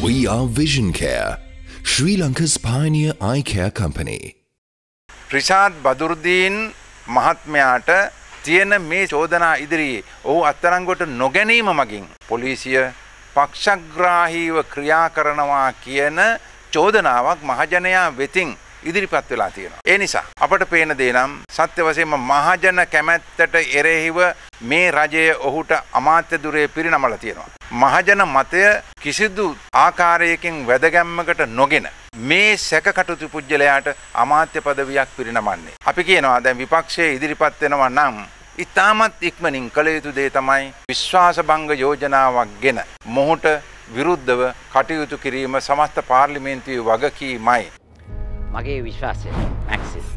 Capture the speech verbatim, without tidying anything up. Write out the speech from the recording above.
We are Vision Care, Sri Lanka's pioneer eye care company. Rishad බදුරුදීන් මහත්මයාට තියෙන මේ චෝදනා ඉදිරියේ ඔහු අත්අඩංගුවට නොගැනීම මගින් පොලිසිය පක්ෂග්‍රාහීව ක්‍රියා කරනවා කියන චෝදනාවක් මහජනයා වෙතින් ඉදිරිපත් වෙලා තියෙනවා. ඒ නිසා අපට පේන දේ නම් සත්‍ය වශයෙන්ම මහජන කැමැත්තට එරෙහිව මේ රජය ඔහුට අමාත්‍ය දුරේ පිරිනමලා තියෙනවා. මහජන මතය කිසිදු ආකාරයකින් වැදගැම්මකට නොගෙන මේ සැකකටුතු පුජ්‍යලයාට අමාත්‍ය පදවියක් පිරිනමන්නේ. අපි කියනවා දැන් විපක්ෂයේ ඉදිරිපත් වෙනවා නම් ඉතාමත් ඉක්මනින් කළ යුතු දේ තමයි විශ්වාසභංග යෝජනාවක් ගෙන මොහුට විරුද්ධව කටයුතු කිරීම සමස්ත පාර්ලිමේන්තුවේ වගකීමයි. මගේ විශ්වාසය මැක්සිස්